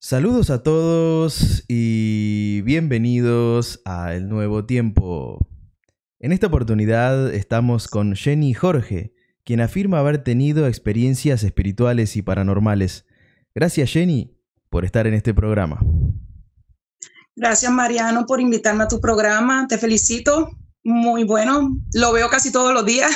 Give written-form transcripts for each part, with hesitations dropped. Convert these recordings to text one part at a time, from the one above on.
Saludos a todos y bienvenidos a El Nuevo Tiempo. En esta oportunidad estamos con Jenny Jorge, quien afirma haber tenido experiencias espirituales y paranormales. Gracias, Jenny, por estar en este programa. Gracias, Mariano, por invitarme a tu programa. Te felicito. Muy bueno. Lo veo casi todos los días.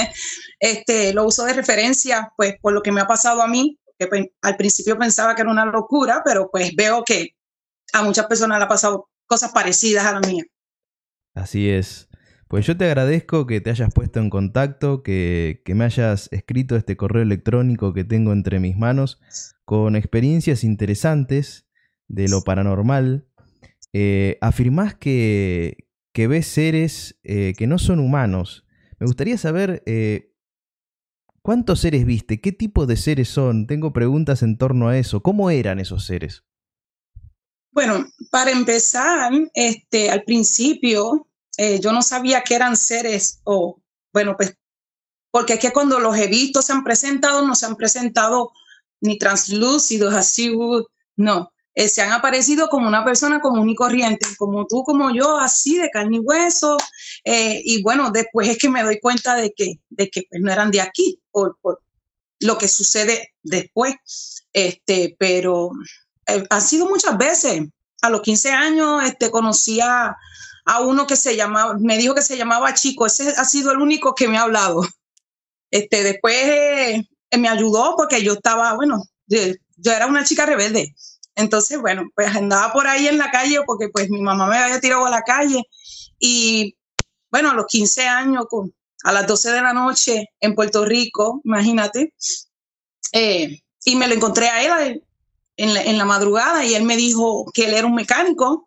Lo uso de referencia, pues, por lo que me ha pasado a mí, que pues, al principio pensaba que era una locura, pero pues veo que a muchas personas le ha pasado cosas parecidas a la mía. Así es. Pues yo te agradezco que te hayas puesto en contacto, que me hayas escrito este correo electrónico que tengo entre mis manos con experiencias interesantes de lo paranormal. Afirmás que ves seres que no son humanos. Me gustaría saber ¿cuántos seres viste? ¿Qué tipo de seres son? Tengo preguntas en torno a eso. ¿Cómo eran esos seres? Bueno, para empezar, al principio yo no sabía que eran seres pues porque es que cuando los he visto se han presentado, no se han presentado ni translúcidos, así, no. Se han aparecido como una persona común y corriente, como tú, como yo, así de carne y hueso. Y bueno, después es que me doy cuenta de que pues, no eran de aquí, por lo que sucede después. Pero ha sido muchas veces. A los 15 años conocí a uno que me dijo que se llamaba Chico. Ese ha sido el único que me ha hablado. Después me ayudó porque yo estaba, yo era una chica rebelde. Entonces, bueno, pues andaba por ahí en la calle porque pues mi mamá me había tirado a la calle. Y bueno, a los 15 años, a las 12 de la noche en Puerto Rico, imagínate, y me lo encontré a él en la madrugada y él me dijo que él era un mecánico,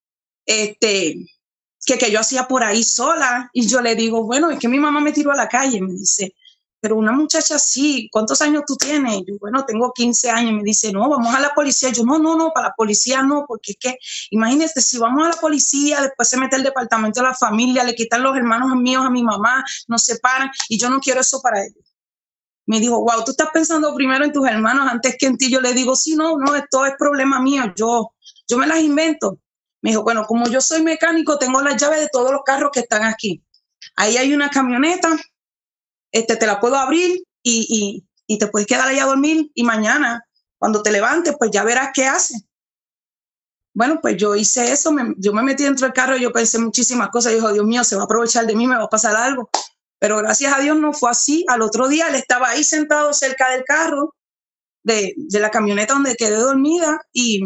que yo hacía por ahí sola. Y yo le digo, bueno, es que mi mamá me tiró a la calle. Me dice, pero una muchacha así, ¿cuántos años tú tienes? Yo, bueno, tengo 15 años. Me dice, no, vamos a la policía. Yo, no, para la policía no, porque es que, imagínate, si vamos a la policía, después se mete el departamento de la familia, le quitan los hermanos míos a mi mamá, nos separan, y yo no quiero eso para ellos. Me dijo, wow, tú estás pensando primero en tus hermanos antes que en ti. Yo le digo, sí, no, esto es problema mío, yo me las invento. Me dijo, bueno, como yo soy mecánico, tengo las llaves de todos los carros que están aquí. Ahí hay una camioneta, te la puedo abrir y te puedes quedar ahí a dormir y mañana, cuando te levantes, pues ya verás qué haces. Bueno, pues yo hice eso, yo me metí dentro del carro y yo pensé muchísimas cosas. Yo dije, Dios mío, se va a aprovechar de mí, me va a pasar algo. Pero gracias a Dios no fue así. Al otro día él estaba ahí sentado cerca del carro, de la camioneta donde quedé dormida y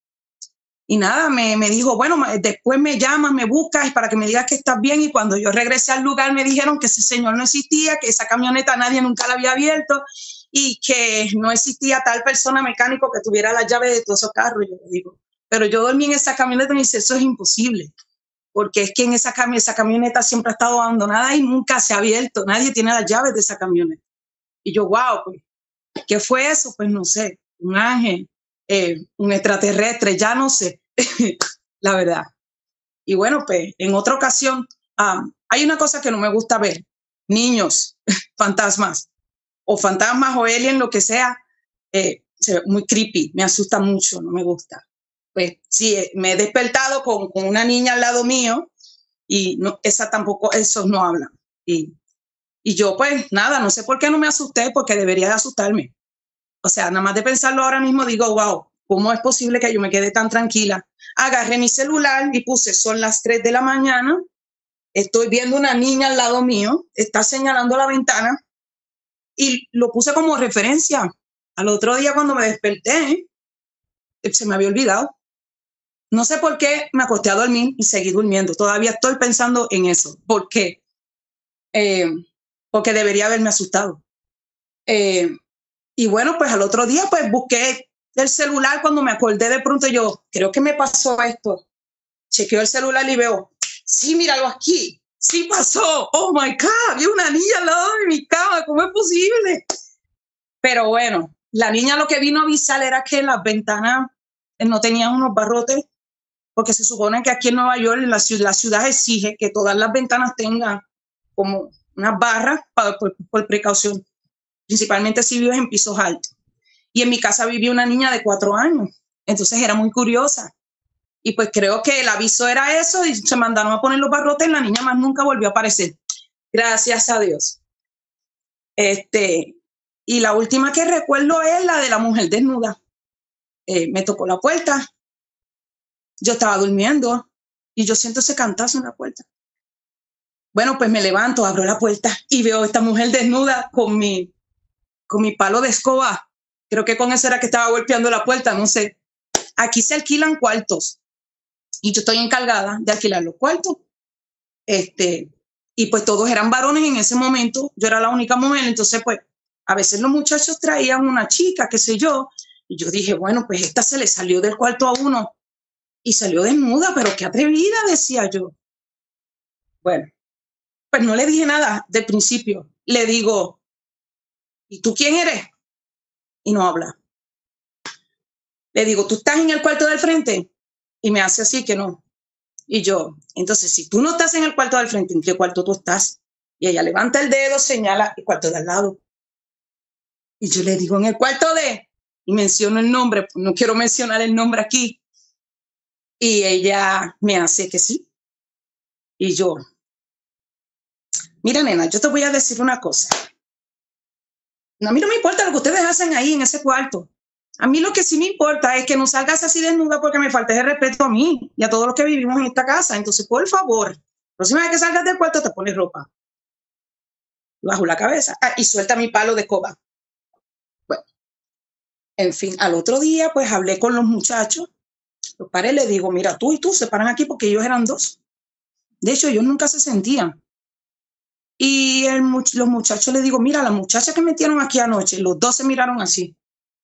nada, me dijo, bueno, después me llamas, me buscas para que me digas que estás bien. Y cuando yo regresé al lugar me dijeron que ese señor no existía, que esa camioneta nadie nunca la había abierto y que no existía tal persona mecánico que tuviera la llave de todos esos carros. Y yo le digo, pero yo dormí en esa camioneta y me dice, eso es imposible. Porque es que en esa camioneta siempre ha estado abandonada y nunca se ha abierto. Nadie tiene las llaves de esa camioneta. Y yo, wow, pues, ¿qué fue eso? Pues no sé, un ángel, un extraterrestre, ya no sé, la verdad. Y bueno, pues en otra ocasión, hay una cosa que no me gusta ver, niños, fantasmas o alien, lo que sea, se ve muy creepy, me asusta mucho, no me gusta. Pues sí, me he despertado con una niña al lado mío y no, esos no hablan. Y yo pues nada, no sé por qué no me asusté, porque debería de asustarme. O sea, nada más de pensarlo ahora mismo digo, wow, ¿cómo es posible que yo me quede tan tranquila? Agarré mi celular y puse, son las 3 de la mañana, estoy viendo una niña al lado mío, está señalando la ventana y lo puse como referencia. Al otro día cuando me desperté, se me había olvidado. No sé por qué me acosté a dormir y seguí durmiendo. Todavía estoy pensando en eso. ¿Por qué? Porque debería haberme asustado. Y bueno, pues al otro día pues busqué el celular. Cuando me acordé de pronto yo, creo que me pasó esto. Chequeo el celular y veo, sí, míralo aquí. Sí pasó. Oh my God, vi una niña al lado de mi cama. ¿Cómo es posible? Pero bueno, la niña lo que vino a avisar era que las ventanas no tenían unos barrotes, porque se supone que aquí en Nueva York la ciudad exige que todas las ventanas tengan como unas barras por precaución, principalmente si vives en pisos altos. Y en mi casa vivía una niña de 4 años. Entonces era muy curiosa. Y pues creo que el aviso era eso y se mandaron a poner los barrotes. La niña más nunca volvió a aparecer. Gracias a Dios. Y la última que recuerdo es la de la mujer desnuda. Me tocó la puerta. Yo estaba durmiendo y yo siento ese cantazo en la puerta. Bueno, pues me levanto, abro la puerta y veo a esta mujer desnuda con mi palo de escoba. Creo que con eso era que estaba golpeando la puerta, no sé. Aquí se alquilan cuartos y yo estoy encargada de alquilar los cuartos. Y pues todos eran varones en ese momento. Yo era la única mujer, entonces pues a veces los muchachos traían una chica, qué sé yo. Y yo dije, bueno, pues esta se le salió del cuarto a uno y salió desnuda, pero qué atrevida, decía yo. Bueno, pues no le dije nada del principio. Le digo, ¿y tú quién eres? Y no habla. Le digo, ¿tú estás en el cuarto del frente? Y me hace así que no. Y yo, entonces, si tú no estás en el cuarto del frente, ¿en qué cuarto tú estás? Y ella levanta el dedo, señala el cuarto de al lado. Y yo le digo, en el cuarto de... Y menciono el nombre, no quiero mencionar el nombre aquí. Y ella me hace que sí. Y yo, mira, nena, yo te voy a decir una cosa. A mí no me importa lo que ustedes hacen ahí en ese cuarto. A mí lo que sí me importa es que no salgas así desnuda porque me faltes el respeto a mí y a todos los que vivimos en esta casa. Entonces, por favor, la próxima vez que salgas del cuarto te pones ropa. Bajo la cabeza y suelta mi palo de escoba. Bueno, en fin, al otro día pues hablé con los muchachos. Los paré, les digo, mira, tú y tú se paran aquí porque ellos eran dos. De hecho, ellos nunca se sentían. Y los muchachos les digo, mira, la muchacha que metieron aquí anoche, los dos se miraron así.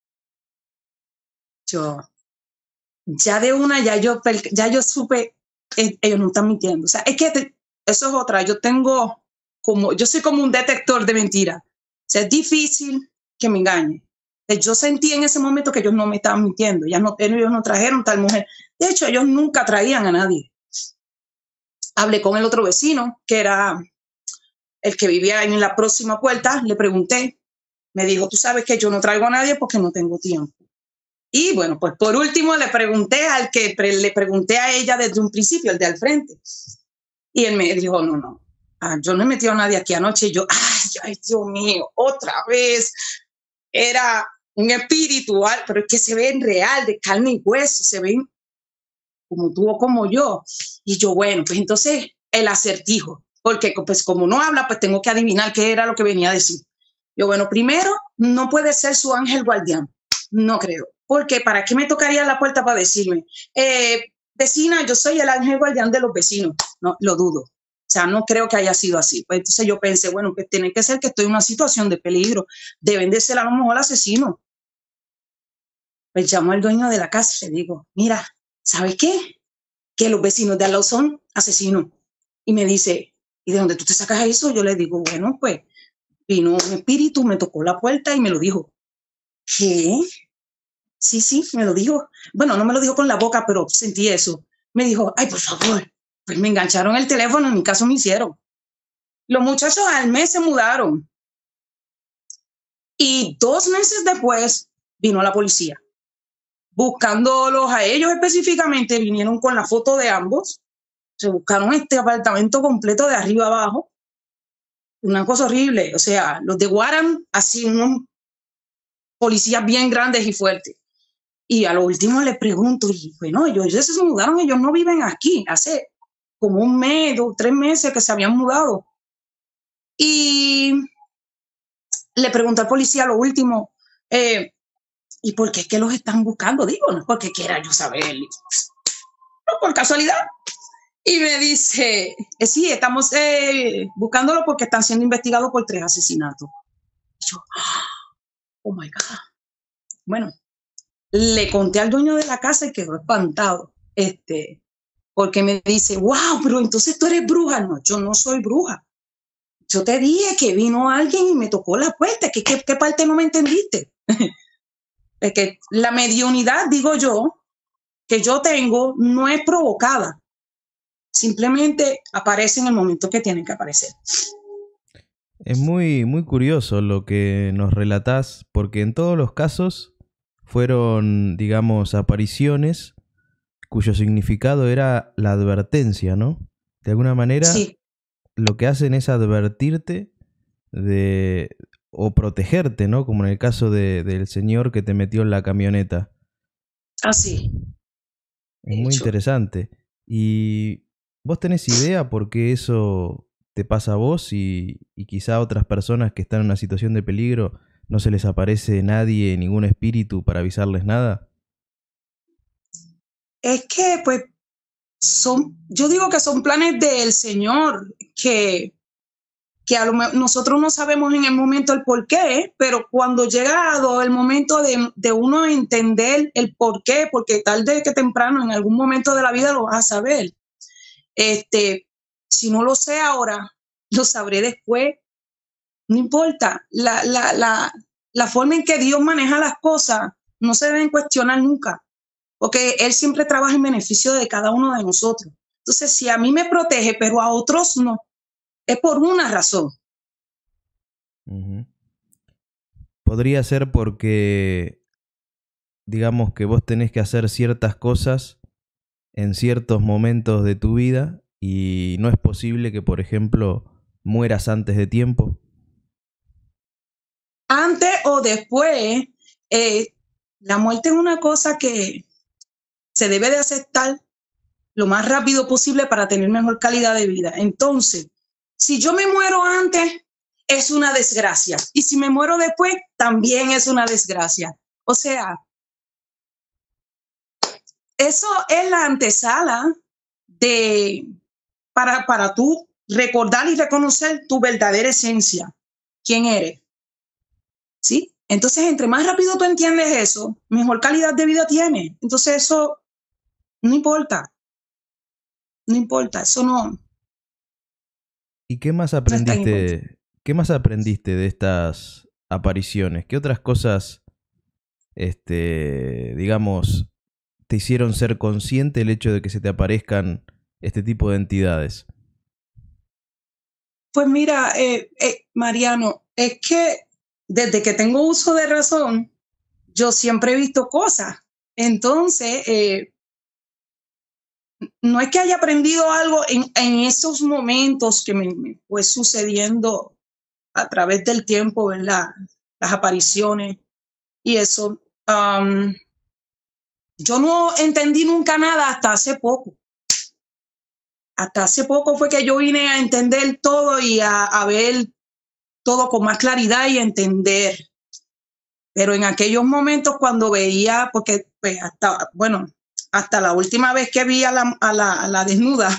Yo, ya de una, ya yo supe, ellos no están mintiendo. O sea, es que eso es otra. Yo soy como un detector de mentiras. O sea, es difícil que me engañen. Yo sentí en ese momento que ellos no me estaban mintiendo. Ellos no trajeron tal mujer. De hecho, ellos nunca traían a nadie. Hablé con el otro vecino, que era el que vivía en la próxima puerta. Le pregunté. Me dijo, tú sabes que yo no traigo a nadie porque no tengo tiempo. Y bueno, pues por último le pregunté a ella desde un principio, el de al frente. Y él me dijo, no, yo no he metido a nadie aquí anoche. Y yo, ay, Dios mío, otra vez. Era un espíritu, pero es que se ven real, de carne y hueso, se ven como tú o como yo. Y yo, bueno, pues entonces el acertijo, porque pues como no habla, pues tengo que adivinar qué era lo que venía a decir. Yo, bueno, primero, no puede ser su ángel guardián. No creo. Porque ¿para qué me tocaría la puerta para decirme? Vecina, yo soy el ángel guardián de los vecinos. No, lo dudo. O sea, no creo que haya sido así. Pues entonces yo pensé, bueno, pues tiene que ser que estoy en una situación de peligro. Deben de ser a lo mejor asesinos. Pues llamo al dueño de la casa y le digo, mira, ¿sabes qué? Que los vecinos de al lado son asesinos. Y me dice, ¿y de dónde tú te sacas eso? Yo le digo, bueno, pues vino un espíritu, me tocó la puerta y me lo dijo. ¿Qué? Sí, me lo dijo. Bueno, no me lo dijo con la boca, pero sentí eso. Me dijo, ay, por favor. Pues me engancharon el teléfono, en mi caso me hicieron. Los muchachos al mes se mudaron. Y 2 meses después vino la policía. Buscándolos a ellos específicamente, vinieron con la foto de ambos. Se buscaron este apartamento completo de arriba abajo. Una cosa horrible. O sea, los de Guaran, así unos policías bien grandes y fuertes. Y a lo último le pregunto, y bueno, ellos se mudaron, ellos no viven aquí. Hace como 1 mes, 2, 3 meses que se habían mudado. Y le pregunto al policía lo último, ¿y por qué es que los están buscando? Digo, no porque quiera yo saber, no por casualidad. Y me dice, sí, estamos buscándolo porque están siendo investigados por 3 asesinatos. Y yo, oh my God. Bueno, le conté al dueño de la casa y quedó espantado, porque me dice, wow, pero entonces tú eres bruja. No, yo no soy bruja. Yo te dije que vino alguien y me tocó la puerta. ¿Qué parte no me entendiste? Es que la mediunidad, digo yo, que yo tengo, no es provocada. Simplemente aparece en el momento que tienen que aparecer. Es muy, muy curioso lo que nos relatás, porque en todos los casos fueron, digamos, apariciones cuyo significado era la advertencia, ¿no? De alguna manera, Sí, lo que hacen es advertirte de o protegerte, ¿no? Como en el caso del señor que te metió en la camioneta. así, Es de muy hecho. interesante. ¿Y vos tenés idea por qué eso te pasa a vos y quizá a otras personas que están en una situación de peligro no se les aparece nadie, ningún espíritu para avisarles nada? Es que, pues, yo digo que son planes del Señor, que nosotros no sabemos en el momento el por qué, pero cuando llegado el momento de uno entender el por qué, porque tarde que temprano, en algún momento de la vida lo vas a saber. Este, si no lo sé ahora, lo sabré después. No importa. La forma en que Dios maneja las cosas no se deben cuestionar nunca, porque Él siempre trabaja en beneficio de cada uno de nosotros. Entonces, si a mí me protege, pero a otros no, es por una razón. Ujú. Podría ser porque, digamos que vos tenés que hacer ciertas cosas en ciertos momentos de tu vida y no es posible que, por ejemplo, mueras antes de tiempo. Antes o después, eh, la muerte es una cosa que se debe de aceptar lo más rápido posible para tener mejor calidad de vida. Entonces, si yo me muero antes, es una desgracia. Y si me muero después, también es una desgracia. O sea, eso es la antesala de para tú recordar y reconocer tu verdadera esencia, quién eres. ¿Sí? Entonces, entre más rápido tú entiendes eso, mejor calidad de vida tienes. Entonces, eso no importa, no importa, eso ¿Y qué más no es tan importante. aprendiste? ¿Qué más aprendiste de estas apariciones? ¿Qué otras cosas, digamos, te hicieron ser consciente el hecho de que se te aparezcan este tipo de entidades? Pues mira, Mariano, es que desde que tengo uso de razón, yo siempre he visto cosas. Entonces, no es que haya aprendido algo en esos momentos que me fue sucediendo a través del tiempo, ¿verdad? Las apariciones y eso. Yo no entendí nunca nada hasta hace poco. Hasta hace poco fue que yo vine a entender todo y a ver todo con más claridad y entender. Pero en aquellos momentos cuando veía, porque pues hasta, bueno, hasta la última vez que vi a la desnuda,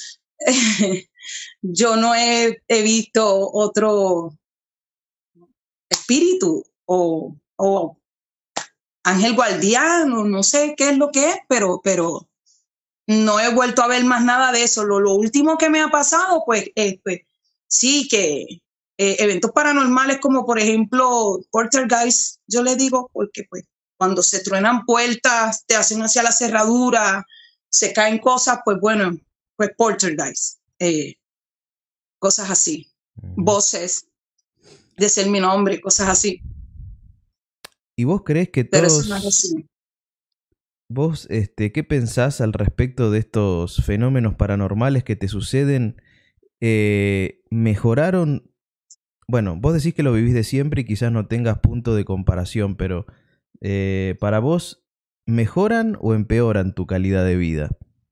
yo no he visto otro espíritu o ángel guardiano, no sé qué es lo que es, pero no he vuelto a ver más nada de eso. Lo último que me ha pasado, pues sí, que eventos paranormales como por ejemplo poltergeist, yo le digo, porque pues cuando se truenan puertas, te hacen hacia la cerradura, se caen cosas, pues bueno, pues poltergeist, cosas así, Ujú. voces, de ser mi nombre, cosas así, ¿Y vos creés que pero eso no es todos, así. vos, qué pensás al respecto de estos fenómenos paranormales que te suceden? ¿Mejoraron? Bueno, vos decís que lo vivís de siempre y quizás no tengas punto de comparación, pero para vos, ¿mejoran o empeoran tu calidad de vida?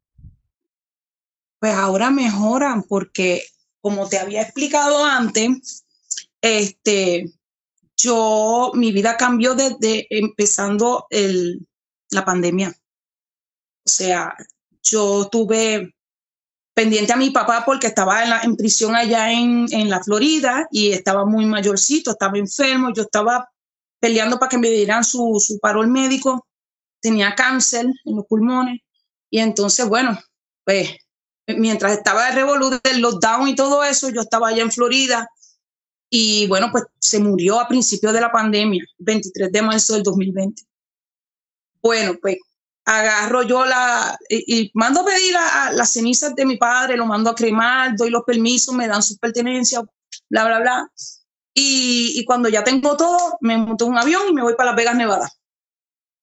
Pues ahora mejoran porque, como te había explicado antes, este, mi vida cambió desde empezando la pandemia. O sea, yo tuve pendiente a mi papá porque estaba en prisión allá en la Florida y estaba muy mayorcito, estaba enfermo, yo estaba peleando para que me dieran su parol médico, tenía cáncer en los pulmones y entonces, bueno, pues mientras estaba el revolú del lockdown y todo eso, yo estaba allá en Florida y bueno, pues se murió a principios de la pandemia, 23 de marzo del 2020. Bueno, pues agarro yo y mando a pedir las cenizas de mi padre, lo mando a cremar, doy los permisos, me dan sus pertenencias, bla, bla, bla. Y cuando ya tengo todo, me monto en un avión y me voy para Las Vegas, Nevada.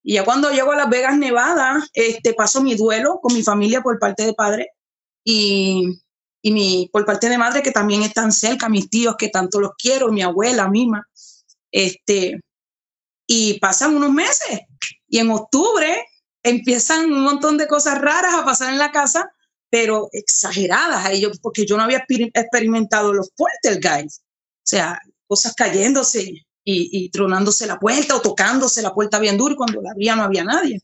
Y ya cuando llego a Las Vegas, Nevada, paso mi duelo con mi familia por parte de padre y por parte de madre, que también están cerca, mis tíos que tanto los quiero, mi abuela misma. Y pasan unos meses y en octubre empiezan un montón de cosas raras a pasar en la casa, pero exageradas, porque yo no había experimentado los poltergeist, o sea, cosas cayéndose y tronándose la puerta o tocándose la puerta bien duro y cuando la abría no había nadie.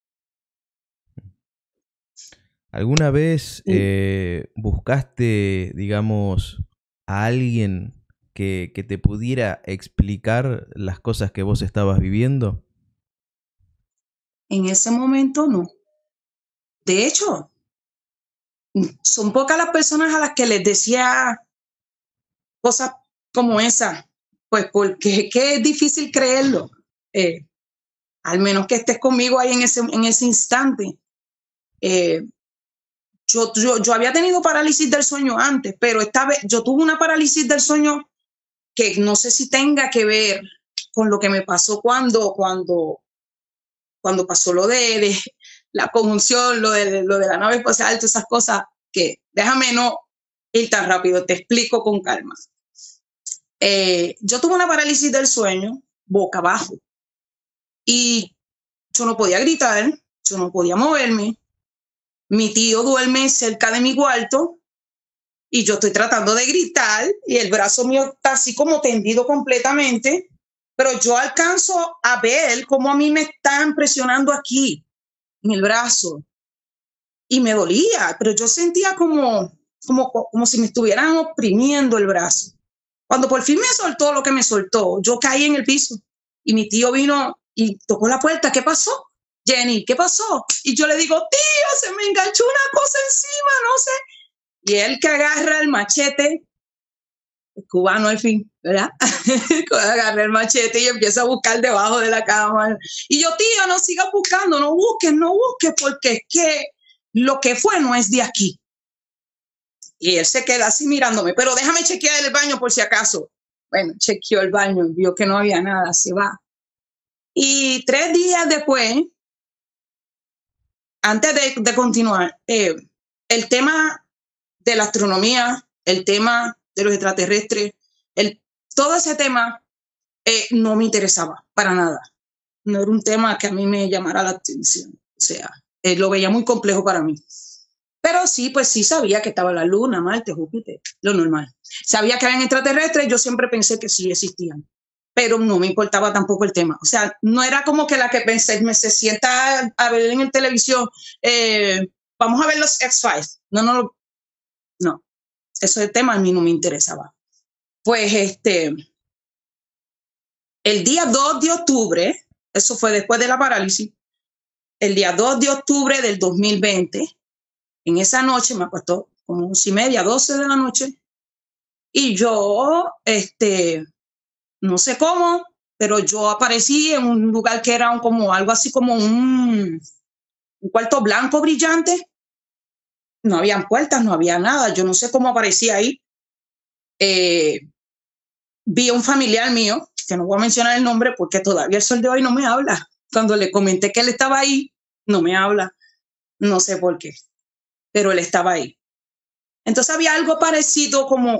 ¿Alguna vez buscaste, digamos, a alguien que te pudiera explicar las cosas que vos estabas viviendo? En ese momento no. De hecho, son pocas las personas a las que les decía cosas como esa, pues porque es difícil creerlo, al menos que estés conmigo ahí en ese instante. Yo había tenido parálisis del sueño antes, pero esta vez yo tuve una parálisis del sueño que no sé si tenga que ver con lo que me pasó cuando pasó lo de la conjunción, lo de la nave espacial, todas esas cosas, que déjame no ir tan rápido, te explico con calma. Yo tuve una parálisis del sueño boca abajo y yo no podía gritar, yo no podía moverme. Mi tío duerme cerca de mi cuarto y yo estoy tratando de gritar y el brazo mío está así como tendido completamente, pero yo alcanzo a ver cómo a mí me están presionando aquí en el brazo y me dolía, pero yo sentía como si me estuvieran oprimiendo el brazo. Cuando por fin me soltó lo que me soltó, yo caí en el piso y mi tío vino y tocó la puerta. ¿Qué pasó? Jenny, ¿qué pasó? Y yo le digo, tío, se me enganchó una cosa encima, no sé. Y él que agarra el machete, el cubano al fin, ¿verdad? Agarra el machete y empieza a buscar debajo de la cama. Y yo, tío, no sigas buscando, no busques, porque es que lo que fue no es de aquí. Y él se queda así mirándome, pero déjame chequear el baño por si acaso. Bueno, chequeó el baño, vio que no había nada, se va. Y 3 días después, antes de continuar, el tema de la astronomía, el tema de los extraterrestres, todo ese tema no me interesaba para nada. No era un tema que a mí me llamara la atención. O sea, lo veía muy complejo para mí. Pero sí, pues sí sabía que estaba la Luna, Marte, Júpiter, lo normal. Sabía que eran extraterrestres, yo siempre pensé que sí existían, pero no me importaba tampoco el tema. O sea, no era como que la que pensé, se sienta a ver en el televisión, vamos a ver los X-Files. No, ese tema a mí no me interesaba. Pues el día 2 de octubre, eso fue después de la parálisis, el día 2 de octubre del 2020, en esa noche me acostó como 11:30, 12 de la noche. Y yo, no sé cómo, pero yo aparecí en un lugar que era como algo así como un cuarto blanco brillante. No habían puertas, no había nada. Yo no sé cómo aparecí ahí. Vi a un familiar mío, que no voy a mencionar el nombre porque todavía el sol de hoy no me habla. Cuando le comenté que él estaba ahí, no me habla. No sé por qué, pero él estaba ahí. Entonces había algo parecido como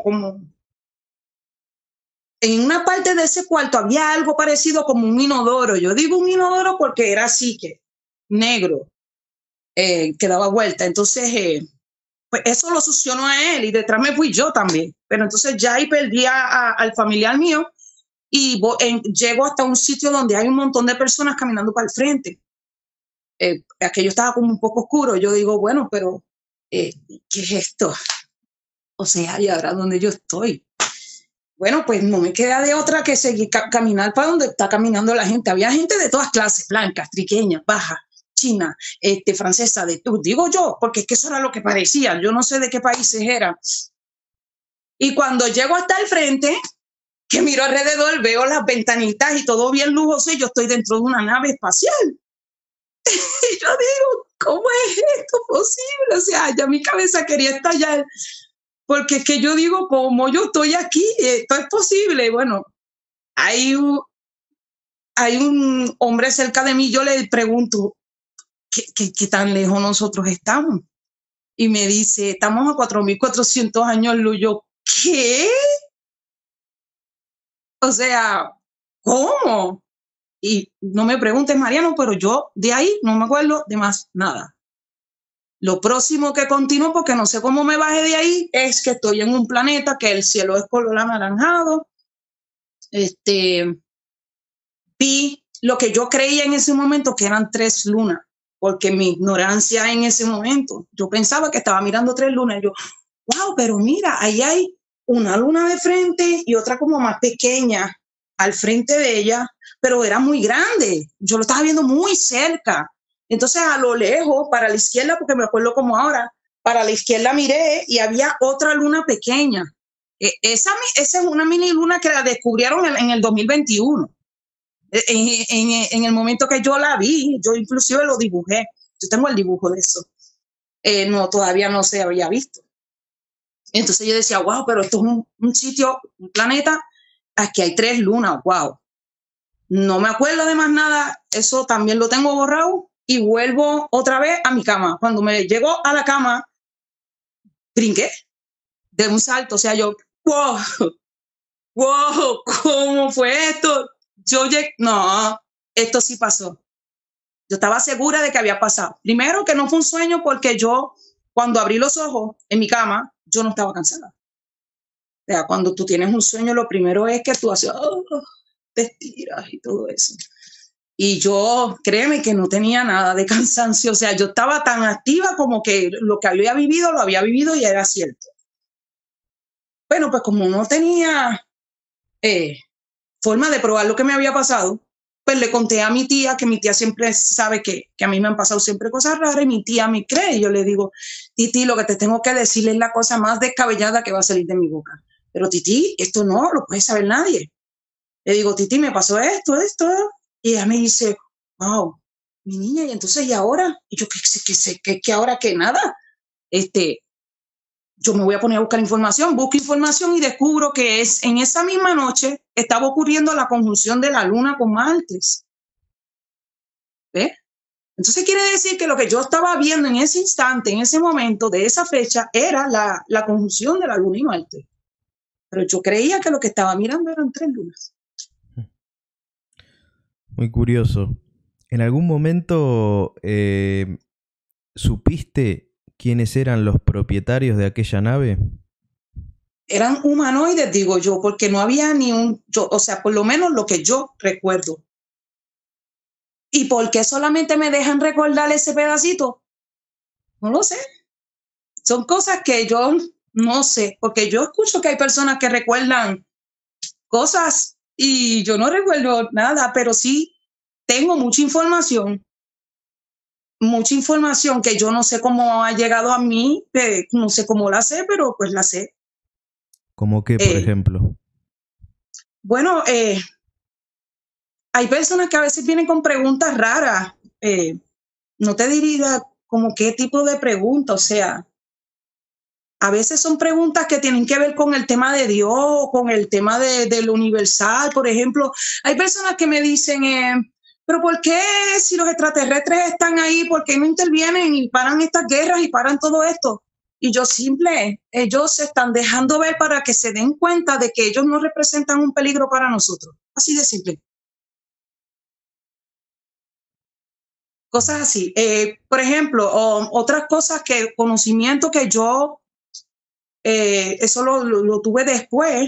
en una parte de ese cuarto había algo parecido como un inodoro. Yo digo un inodoro porque era así, que negro, que daba vuelta. Entonces, pues eso lo succionó a él y detrás me fui yo también. Pero entonces ya ahí perdí al familiar mío y llego hasta un sitio donde hay un montón de personas caminando para el frente. Aquello estaba como un poco oscuro. Yo digo, bueno, pero ¿qué es esto? O sea, ¿y ahora dónde yo estoy? Bueno, pues no me queda de otra que seguir caminar para donde está caminando la gente. Había gente de todas clases, blancas, triqueñas, bajas, china, francesa, digo yo, porque es que eso era lo que parecía. Yo no sé de qué países eran. Y cuando llego hasta el frente, que miro alrededor, veo las ventanitas y todo bien lujoso y yo estoy dentro de una nave espacial. Y yo digo, ¿cómo es esto posible? O sea, ya mi cabeza quería estallar. Porque es que yo digo, como yo estoy aquí, esto es posible. Bueno, hay hay un hombre cerca de mí, yo le pregunto, ¿qué tan lejos nosotros estamos? Y me dice, estamos a 4.400 años luz. Yo, ¿qué? O sea, ¿cómo? Y no me preguntes, Mariano, pero yo de ahí no me acuerdo de más nada. Lo próximo que continúo, porque no sé cómo me bajé de ahí, es que estoy en un planeta que el cielo es color anaranjado. Vi lo que yo creía en ese momento que eran 3 lunas, porque mi ignorancia en ese momento, yo pensaba que estaba mirando 3 lunas. Yo, wow, pero mira, ahí hay una luna de frente y otra como más pequeña al frente de ella, pero era muy grande. Yo lo estaba viendo muy cerca. Entonces, a lo lejos, para la izquierda, porque me acuerdo como ahora, para la izquierda miré y había otra luna pequeña. Esa es una mini luna que la descubrieron en el 2021. En el momento que yo la vi, yo inclusive lo dibujé. Yo tengo el dibujo de eso. No, todavía no se había visto. Entonces yo decía, wow, pero esto es un sitio, un planeta, aquí hay 3 lunas, wow. No me acuerdo de más nada, eso también lo tengo borrado y vuelvo otra vez a mi cama. Cuando me llego a la cama, brinqué de un salto, o sea, yo, wow, wow, ¿cómo fue esto? Yo llegué, no, esto sí pasó. Yo estaba segura de que había pasado. Primero que no fue un sueño porque yo, cuando abrí los ojos en mi cama, yo no estaba cansada. O sea, cuando tú tienes un sueño, lo primero es que tú haces, te estiras y todo eso. Y yo, créeme que no tenía nada de cansancio. O sea, yo estaba tan activa como que lo que había vivido, lo había vivido y era cierto. Bueno, pues como no tenía forma de probar lo que me había pasado, pues le conté a mi tía, que mi tía siempre sabe que a mí me han pasado siempre cosas raras, y mi tía me cree. Y yo le digo, Titi, lo que te tengo que decir es la cosa más descabellada que va a salir de mi boca. Pero Titi, esto no lo puede saber nadie. Le digo, Titi, me pasó esto. Y ella me dice, wow, mi niña, y entonces, ¿y ahora? Y yo, ¿qué ahora? ¿Qué nada? Yo me voy a poner a buscar información, busco información y descubro que en esa misma noche estaba ocurriendo la conjunción de la luna con Marte. ¿Ves? Entonces quiere decir que lo que yo estaba viendo en ese instante, en ese momento, de esa fecha, era la conjunción de la luna y Marte. Pero yo creía que lo que estaba mirando eran 3 lunas. Muy curioso. ¿En algún momento supiste quiénes eran los propietarios de aquella nave? Eran humanoides, digo yo, porque no había o sea, por lo menos lo que yo recuerdo. ¿Y por qué solamente me dejan recordar ese pedacito? No lo sé. Son cosas que yo no sé, porque yo escucho que hay personas que recuerdan cosas y yo no recuerdo nada, pero sí tengo mucha información que yo no sé cómo ha llegado a mí, no sé cómo la sé, pero pues la sé. ¿Cómo qué, por ejemplo? Bueno, hay personas que a veces vienen con preguntas raras. No te diría como qué tipo de pregunta, o sea, a veces son preguntas que tienen que ver con el tema de Dios, con el tema del universal, por ejemplo. Hay personas que me dicen, pero ¿por qué si los extraterrestres están ahí, por qué no intervienen y paran estas guerras y paran todo esto? Y ellos se están dejando ver para que se den cuenta de que ellos no representan un peligro para nosotros. Así de simple. Cosas así. Por ejemplo, otras cosas conocimiento que yo, eso lo tuve después.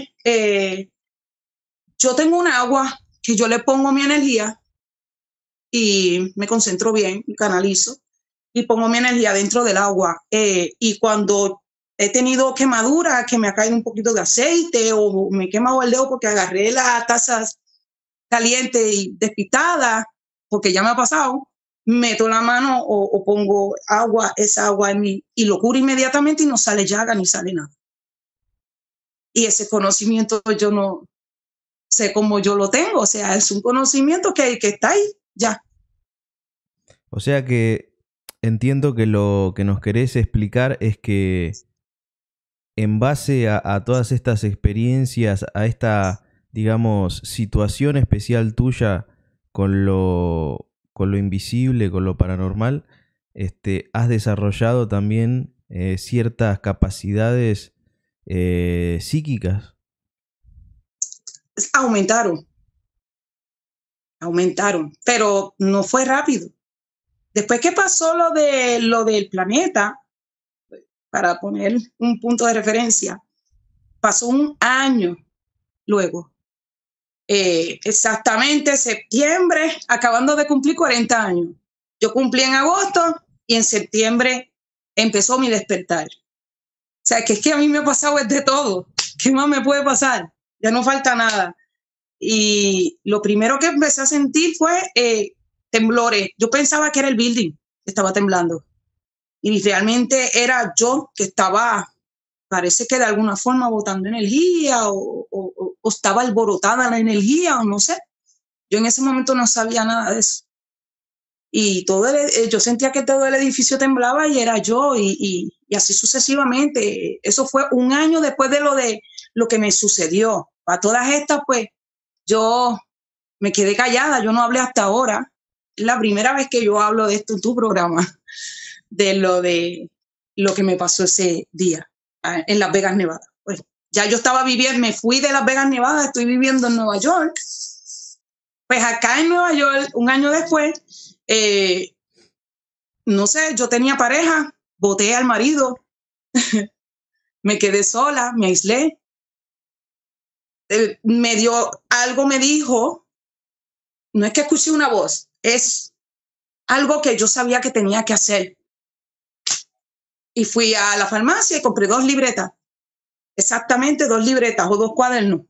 Yo tengo un agua que yo le pongo mi energía y me concentro bien, canalizo y pongo mi energía dentro del agua. Y cuando he tenido quemadura, que me ha caído un poquito de aceite o me he quemado el dedo porque agarré la taza caliente y despistada, porque ya me ha pasado, meto la mano o pongo esa agua en mí y lo curo inmediatamente y no sale llaga ni sale nada. Y ese conocimiento yo no sé cómo yo lo tengo, o sea, es un conocimiento que está ahí, ya. O sea que entiendo que lo que nos querés explicar es que en base a todas estas experiencias, a esta, digamos, situación especial tuya con lo invisible, con lo paranormal, has desarrollado también ciertas capacidades psíquicas. Aumentaron, pero no fue rápido. Después que pasó lo del planeta, para poner un punto de referencia, pasó un año luego. Exactamente septiembre, acabando de cumplir 40 años. Yo cumplí en agosto y en septiembre empezó mi despertar. O sea, que es que a mí me ha pasado de todo. ¿Qué más me puede pasar? Ya no falta nada. Y lo primero que empecé a sentir fue temblores. Yo pensaba que era el building que estaba temblando. Y realmente era yo que estaba, parece que de alguna forma botando energía o estaba alborotada la energía o no sé. Yo en ese momento no sabía nada de eso. Y yo sentía que todo el edificio temblaba y era yo y así sucesivamente. Eso fue un año después de lo que me sucedió. Para todas estas, pues, yo me quedé callada, yo no hablé hasta ahora. Es la primera vez que yo hablo de esto en tu programa, de lo que me pasó ese día en Las Vegas, Nevada. Pues ya yo estaba viviendo, me fui de Las Vegas, Nevada, estoy viviendo en Nueva York. Pues acá en Nueva York, un año después, no sé, yo tenía pareja, boté al marido, me quedé sola, me aislé. Algo me dijo, no es que escuché una voz, es algo que yo sabía que tenía que hacer. Y fui a la farmacia y compré 2 libretas, exactamente 2 libretas o 2 cuadernos.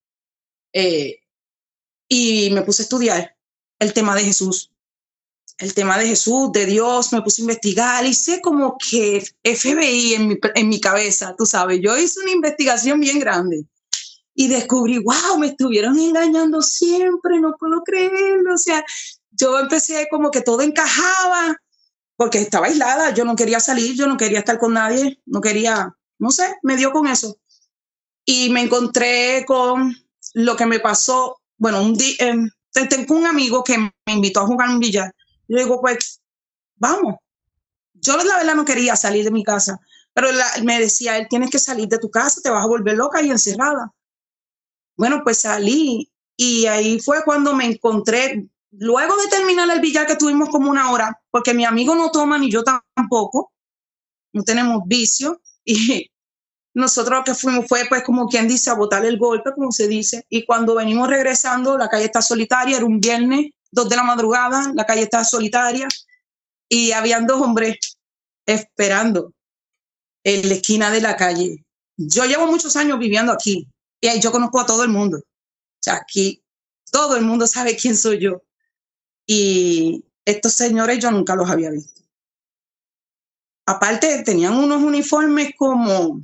Y me puse a estudiar el tema de Jesús. El tema de Jesús, de Dios, me puse a investigar, hice como que FBI en mi cabeza, tú sabes. Yo hice una investigación bien grande y descubrí, wow, me estuvieron engañando siempre, no puedo creerlo. O sea, yo empecé como que todo encajaba porque estaba aislada, yo no quería salir, yo no quería estar con nadie, no quería, no sé, me dio con eso. Y me encontré con lo que me pasó, bueno, tengo un amigo que me invitó a jugar un billar. Yo digo, pues, vamos. Yo la verdad no quería salir de mi casa, pero me decía, él, tienes que salir de tu casa, te vas a volver loca y encerrada. Bueno, pues salí y ahí fue cuando me encontré, luego de terminar el billar que tuvimos como 1 hora, porque mi amigo no toma ni yo tampoco, no tenemos vicio y nosotros lo que fuimos fue pues como quien dice a botar el golpe, como se dice, y cuando venimos regresando la calle está solitaria, era un viernes, 2 de la madrugada, la calle está solitaria y habían 2 hombres esperando en la esquina de la calle. Yo llevo muchos años viviendo aquí y yo conozco a todo el mundo. O sea, aquí todo el mundo sabe quién soy yo. Y estos señores yo nunca los había visto. Aparte, tenían unos uniformes como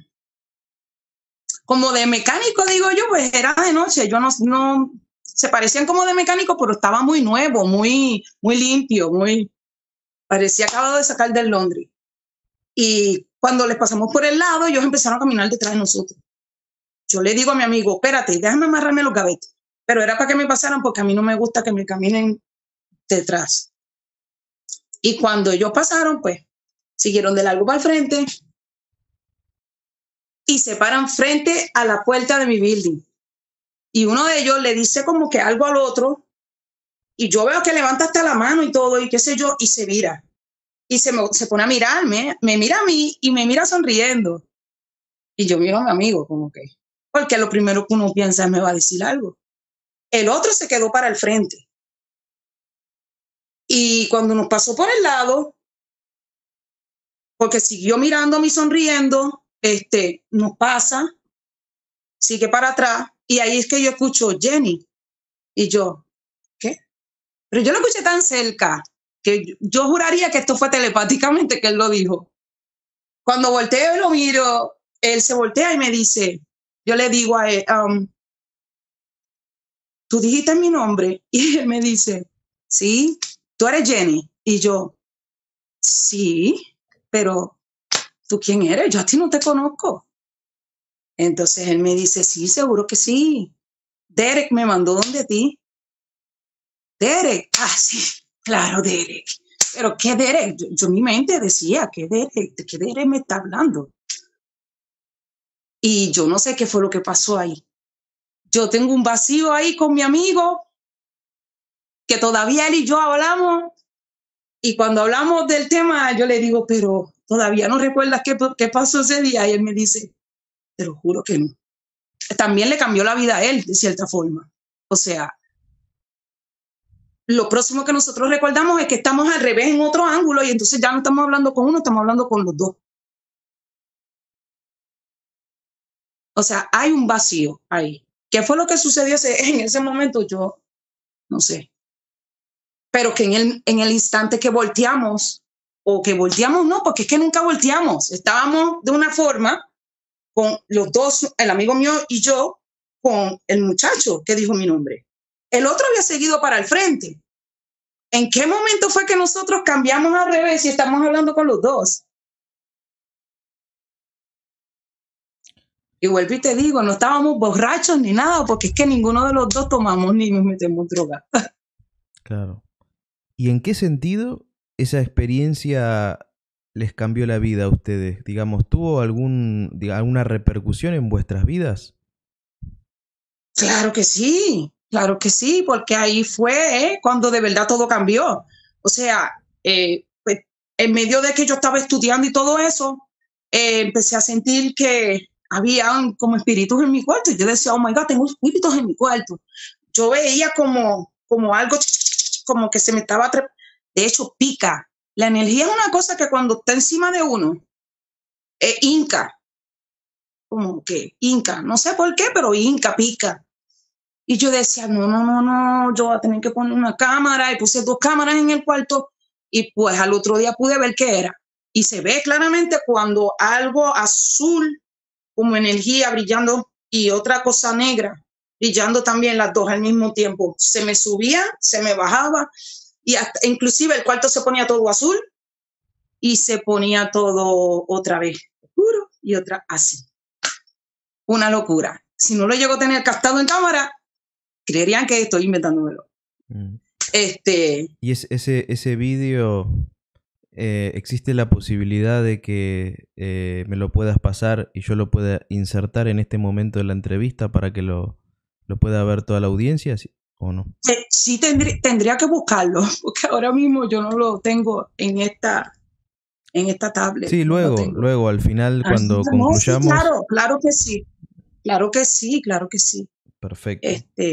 de mecánico, digo yo, pues era de noche. Yo no se parecían como de mecánico, pero estaba muy nuevo, muy limpio, parecía acabado de sacar del laundry. Y cuando les pasamos por el lado, ellos empezaron a caminar detrás de nosotros. Yo le digo a mi amigo, espérate, déjame amarrarme los gavetes. Pero era para que me pasaran porque a mí no me gusta que me caminen detrás. Y cuando ellos pasaron, pues, siguieron de largo para el frente y se paran frente a la puerta de mi building. Y uno de ellos le dice como que algo al otro y yo veo que levanta hasta la mano y todo y qué sé yo y se vira. Y se pone a mirarme, me mira a mí y me mira sonriendo. Y yo miro a mi amigo como que, porque lo primero que uno piensa es me va a decir algo. El otro se quedó para el frente. Y cuando nos pasó por el lado, porque siguió mirándome y sonriendo, nos pasa, sigue para atrás y ahí es que yo escucho Jenny. Y yo, ¿qué? Pero yo lo escuché tan cerca que yo juraría que esto fue telepáticamente que él lo dijo. Cuando volteo y lo miro, él se voltea y me dice, yo le digo a él, ¿tú dijiste mi nombre? Y él me dice, sí, tú eres Jenny. Y yo, sí, pero ¿tú quién eres? Yo a ti no te conozco. Entonces él me dice, sí, seguro que sí. Derek me mandó donde ti. Derek, sí, claro, Derek. Pero ¿qué Derek? Yo en mi mente decía, ¿de qué Derek me está hablando? Y yo no sé qué fue lo que pasó ahí. Yo tengo un vacío ahí con mi amigo, que todavía él y yo hablamos, y cuando hablamos del tema, yo le digo, pero todavía no recuerdas qué pasó ese día, y él me dice, te lo juro que no. También le cambió la vida a él, de cierta forma. O sea, lo próximo que nosotros recordamos es que estamos al revés en otro ángulo, y entonces ya no estamos hablando con uno, estamos hablando con los dos. O sea, hay un vacío ahí. ¿Qué fue lo que sucedió en ese momento? Yo no sé. Pero que en el instante que volteamos, o que volteamos no, porque es que nunca volteamos. Estábamos de una forma con los dos, el amigo mío y yo, con el muchacho que dijo mi nombre. El otro había seguido para el frente. ¿En qué momento fue que nosotros cambiamos al revés y estamos hablando con los dos? Y vuelvo y te digo, no estábamos borrachos ni nada, porque es que ninguno de los dos tomamos ni nos metemos droga. Claro. ¿Y en qué sentido esa experiencia les cambió la vida a ustedes? Digamos, ¿tuvo alguna repercusión en vuestras vidas? Claro que sí, porque ahí fue cuando de verdad todo cambió. O sea, pues, en medio de que yo estaba estudiando y todo eso, empecé a sentir que había como espíritus en mi cuarto. Y yo decía, oh my God, tengo espíritus en mi cuarto. Yo veía como algo, como que se me estaba... De hecho, pica. La energía es una cosa que cuando está encima de uno, hinca. Como que hinca. No sé por qué, pero hinca, pica. Y yo decía, no, yo voy a tener que poner una cámara. Y puse 2 cámaras en el cuarto. Y pues al otro día pude ver qué era. Y se ve claramente cuando algo azul, como energía brillando, y otra cosa negra, brillando también, las dos al mismo tiempo. Se me subía, se me bajaba. Y hasta, inclusive el cuarto se ponía todo azul y se ponía todo otra vez oscuro y otra así. Una locura. Si no lo llego a tener captado en cámara, creerían que estoy inventándomelo. ¿Y ese vídeo, existe la posibilidad de que me lo puedas pasar y yo lo pueda insertar en este momento de la entrevista para que lo pueda ver toda la audiencia, o no? Sí, tendría que buscarlo, porque ahora mismo yo no lo tengo en esta tablet. Sí, no luego al final, cuando concluyamos. Sí, claro que sí. Claro que sí, claro que sí. Perfecto.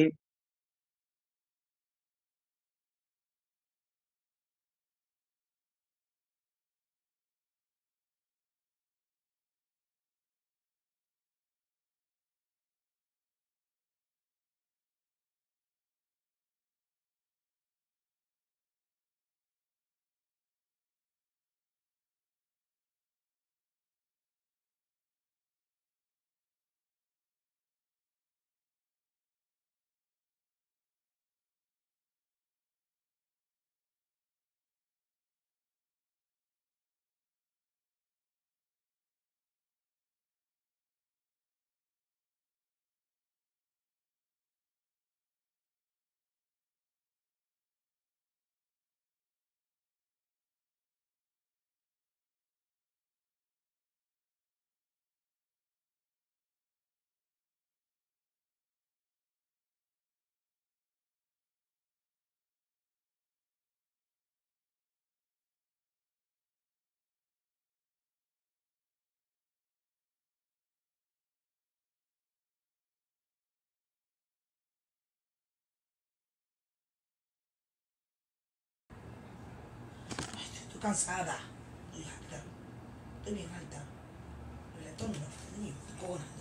Estoy cansada. Estoy bien alta. El estómago, estoy cojonando.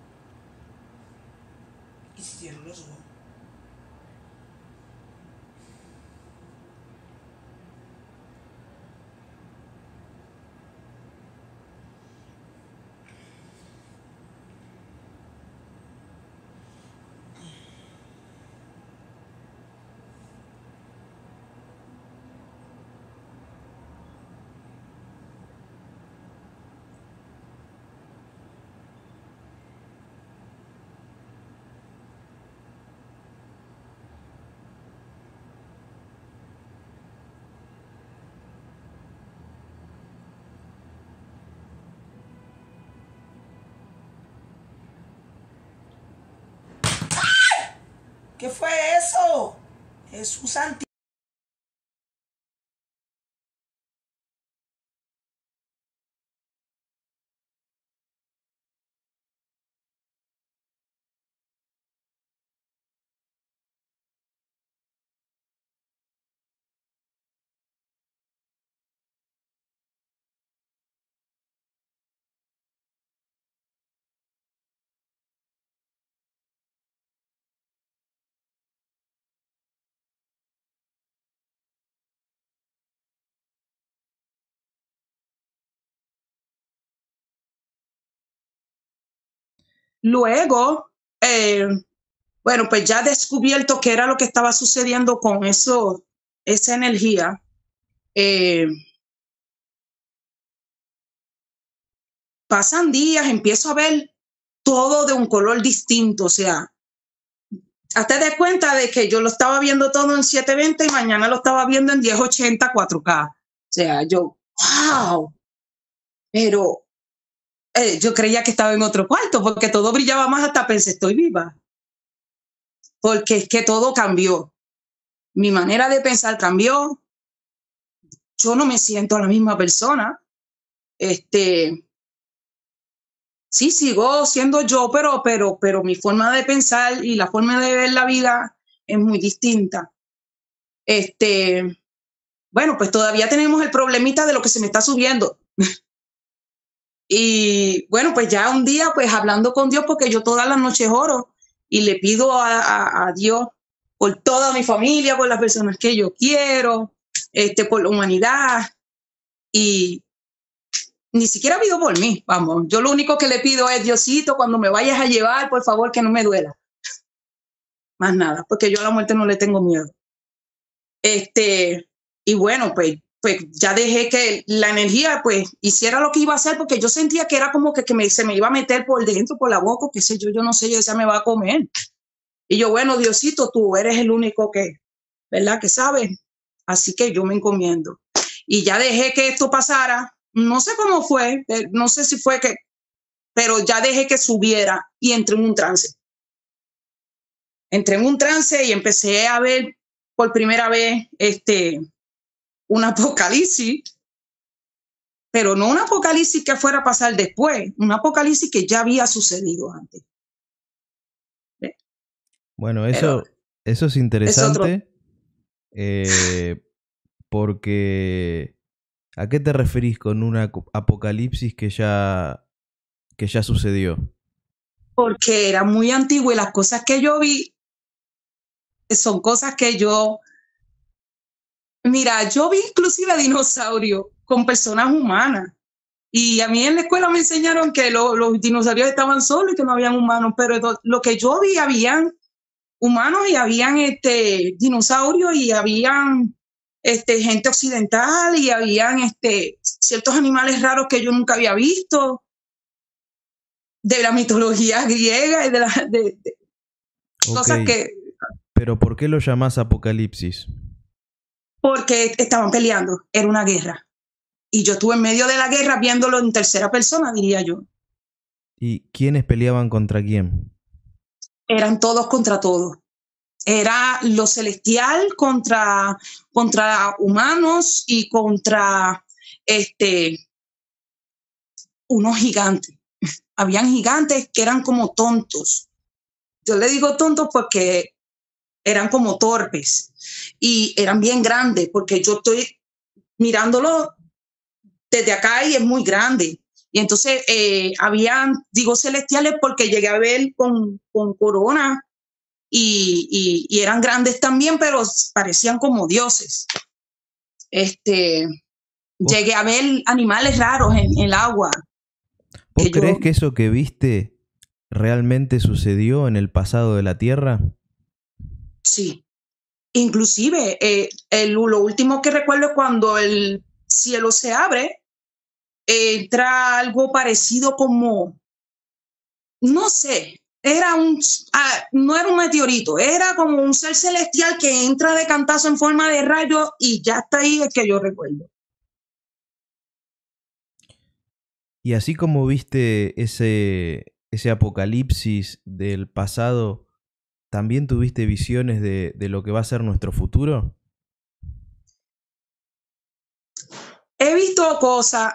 Y si cierro los ojos. ¿Qué fue eso? Jesús santísimo. Luego, bueno, pues ya descubierto qué era lo que estaba sucediendo con eso, esa energía. Pasan días, empiezo a ver todo de un color distinto, o sea, hazte de cuenta de que yo lo estaba viendo todo en 720 y mañana lo estaba viendo en 1080 4K. O sea, yo, wow, pero yo creía que estaba en otro cuarto porque todo brillaba más, hasta pensé, estoy viva. Porque es que todo cambió. Mi manera de pensar cambió. Yo no me siento la misma persona. Sí, sigo siendo yo, pero mi forma de pensar y la forma de ver la vida es muy distinta. Bueno, pues todavía tenemos el problemita de lo que se me está subiendo. Y bueno, pues ya un día, pues hablando con Dios, porque yo todas las noches oro y le pido a Dios por toda mi familia, por las personas que yo quiero, por la humanidad. Y ni siquiera pido por mí, vamos. Yo lo único que le pido es, Diosito, cuando me vayas a llevar, por favor, que no me duela. Más nada, porque yo a la muerte no le tengo miedo. Y bueno, pues ya dejé que la energía pues hiciera lo que iba a hacer, porque yo sentía que era como que se me iba a meter por dentro, por la boca, qué sé yo no sé, yo decía, me va a comer. Y yo, bueno, Diosito, tú eres el único que, ¿verdad? Que sabes. Así que yo me encomiendo. Y ya dejé que esto pasara. No sé cómo fue, no sé si fue que, pero ya dejé que subiera y entré en un trance. Entré en un trance y empecé a ver por primera vez un apocalipsis, pero no un apocalipsis que fuera a pasar después, un apocalipsis que ya había sucedido antes. Bueno, eso es interesante, porque ¿a qué te referís con un apocalipsis que ya sucedió? Porque era muy antiguo y las cosas que yo vi son cosas que mira, yo vi inclusive dinosaurios con personas humanas. Y a mí en la escuela me enseñaron que los dinosaurios estaban solos y que no habían humanos, pero lo que yo vi, habían humanos y habían dinosaurios y habían gente occidental y habían ciertos animales raros que yo nunca había visto de la mitología griega y de cosas Ok, que... pero ¿por qué lo llamás apocalipsis? Porque estaban peleando, era una guerra. Y yo estuve en medio de la guerra viéndolo en tercera persona, diría yo. ¿Y quiénes peleaban contra quién? Eran todos contra todos. Era lo celestial contra humanos y contra unos gigantes. Habían gigantes que eran como tontos. Yo le digo tontos porque eran como torpes y eran bien grandes, porque yo estoy mirándolo desde acá y es muy grande. Y entonces habían, digo celestiales porque llegué a ver con corona y eran grandes también, pero parecían como dioses. Llegué a ver animales raros en el agua. ¿Vos creés que eso que viste realmente sucedió en el pasado de la Tierra? Sí. Inclusive, lo último que recuerdo es cuando el cielo se abre, entra algo parecido como, no sé, no era un meteorito, era como un ser celestial que entra de cantazo en forma de rayo y ya está ahí el que yo recuerdo. Y así como viste ese apocalipsis del pasado, también tuviste visiones de lo que va a ser nuestro futuro? He visto cosas.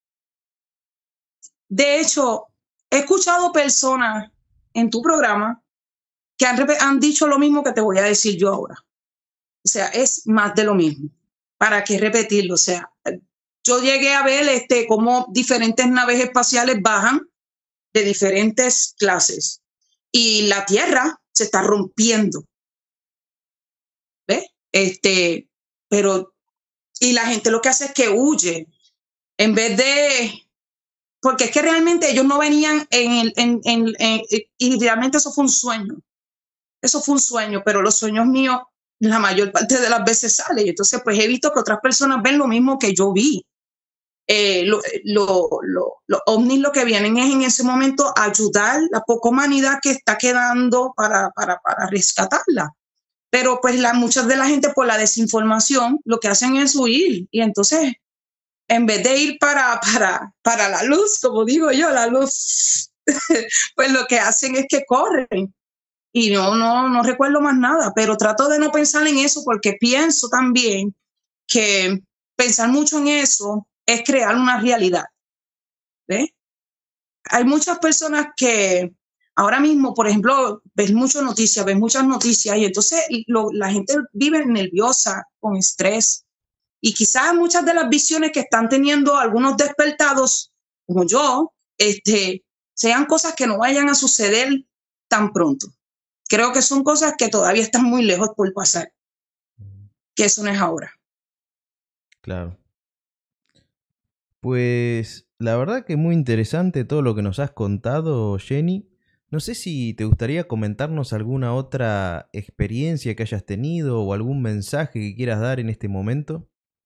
De hecho, he escuchado personas en tu programa que han dicho lo mismo que te voy a decir yo ahora. O sea, es más de lo mismo. ¿Para qué repetirlo? O sea, yo llegué a ver cómo diferentes naves espaciales bajan de diferentes clases y la Tierra se está rompiendo. ¿Ves? Pero, y la gente lo que hace es que huye en vez de, porque es que realmente ellos no venían y realmente eso fue un sueño. Eso fue un sueño, pero los sueños míos la mayor parte de las veces salen. Y entonces, pues he visto que otras personas ven lo mismo que yo vi. Los ovnis lo que vienen es en ese momento ayudar la poca humanidad que está quedando para rescatarla. Pero pues muchas de la gente por la desinformación lo que hacen es huir. Y entonces, en vez de ir para la luz, como digo yo, la luz, pues lo que hacen es que corren. Y no recuerdo más nada, pero trato de no pensar en eso porque pienso también que pensar mucho en eso es crear una realidad. ¿Ves? Hay muchas personas que ahora mismo, por ejemplo, ves muchas noticias y entonces la gente vive nerviosa, con estrés. Y quizás muchas de las visiones que están teniendo algunos despertados, como yo, sean cosas que no vayan a suceder tan pronto. Creo que son cosas que todavía están muy lejos por pasar, que eso no es ahora. Claro. Pues la verdad que muy interesante todo lo que nos has contado, Jenny. No sé si te gustaría comentarnos alguna otra experiencia que hayas tenido o algún mensaje que quieras dar en este momento.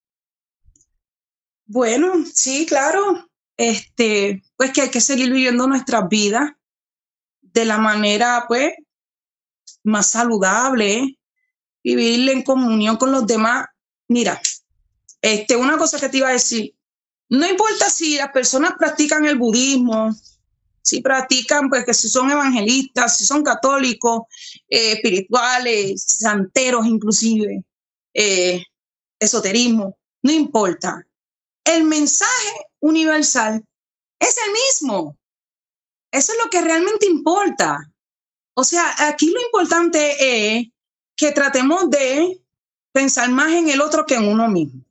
Bueno, sí, claro. Pues que hay que seguir viviendo nuestras vidas de la manera, pues, más saludable, vivir en comunión con los demás. Mira, una cosa que te iba a decir, no importa si las personas practican el budismo, si practican, pues que si son evangelistas, si son católicos, espirituales, santeros inclusive, esoterismo, no importa. El mensaje universal es el mismo. Eso es lo que realmente importa. O sea, aquí lo importante es que tratemos de pensar más en el otro que en uno mismo.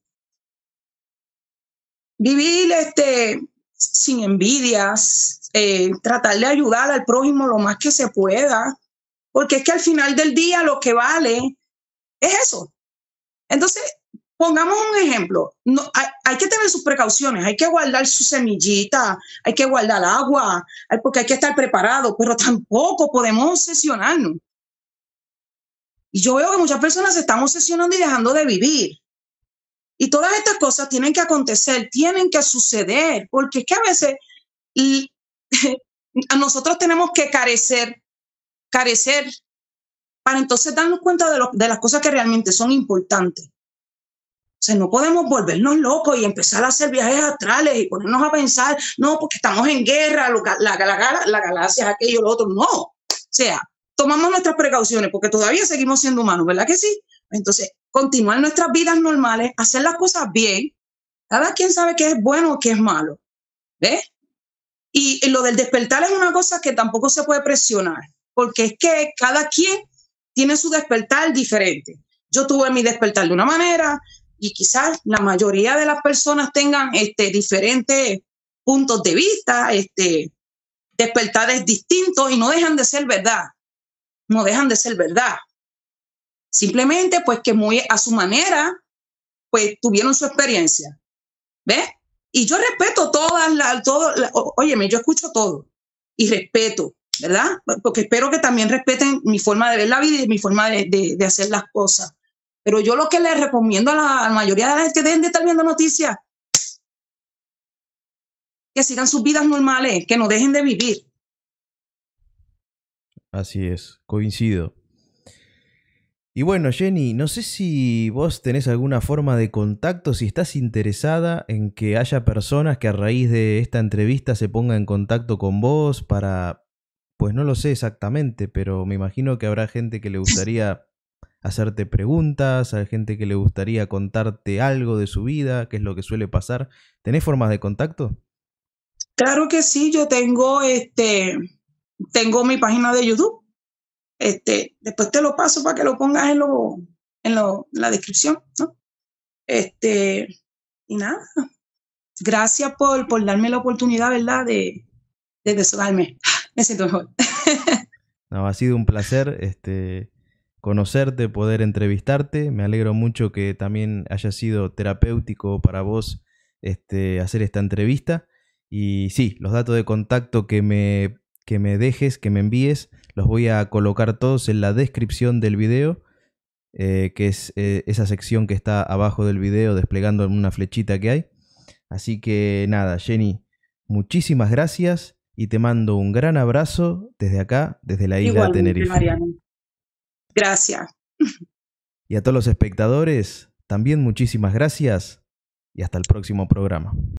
Vivir sin envidias, tratar de ayudar al prójimo lo más que se pueda, porque es que al final del día lo que vale es eso. Entonces, pongamos un ejemplo. No, hay que tener sus precauciones, hay que guardar su semillita, hay que guardar agua, porque hay que estar preparado, pero tampoco podemos obsesionarnos. Y yo veo que muchas personas se están obsesionando y dejando de vivir. Y todas estas cosas tienen que acontecer, tienen que suceder, porque es que a veces nosotros tenemos que carecer para entonces darnos cuenta de las cosas que realmente son importantes. O sea, no podemos volvernos locos y empezar a hacer viajes astrales y ponernos a pensar, no, porque estamos en guerra, la galaxia, aquello, lo otro. No. O sea, tomamos nuestras precauciones porque todavía seguimos siendo humanos, ¿verdad que sí? Entonces, continuar nuestras vidas normales, hacer las cosas bien. Cada quien sabe qué es bueno o qué es malo. ¿Ves? Y lo del despertar es una cosa que tampoco se puede presionar, porque es que cada quien tiene su despertar diferente. Yo tuve mi despertar de una manera y quizás la mayoría de las personas tengan diferentes puntos de vista, despertares distintos y no dejan de ser verdad. No dejan de ser verdad. Simplemente pues que muy a su manera pues tuvieron su experiencia. ¿Ves? Y yo respeto óyeme, yo escucho todo y respeto, ¿verdad? Porque espero que también respeten mi forma de ver la vida y mi forma de hacer las cosas. Pero yo lo que les recomiendo a la mayoría de la gente que dejen de estar viendo noticias, que sigan sus vidas normales, que no dejen de vivir. Así es, coincido. Y bueno, Jenny, no sé si vos tenés alguna forma de contacto, si estás interesada en que haya personas que a raíz de esta entrevista se pongan en contacto con vos para Pues no lo sé exactamente, pero me imagino que habrá gente que le gustaría hacerte preguntas, hay gente que le gustaría contarte algo de su vida, qué es lo que suele pasar. ¿Tenés formas de contacto? Claro que sí, yo tengo mi página de YouTube. Después te lo paso para que lo pongas en la descripción, ¿no? Y nada, gracias por darme la oportunidad, ¿verdad? De desahogarme. Me siento mejor. No, ha sido un placer conocerte, poder entrevistarte. Me alegro mucho que también haya sido terapéutico para vos hacer esta entrevista. Y sí, los datos de contacto que me dejes, que me envíes, los voy a colocar todos en la descripción del video, que es esa sección que está abajo del video desplegando una flechita que hay. Así que nada, Jenny, muchísimas gracias y te mando un gran abrazo desde acá, desde la isla de Igualmente, Tenerife. Mariana. Gracias. Y a todos los espectadores, también muchísimas gracias y hasta el próximo programa.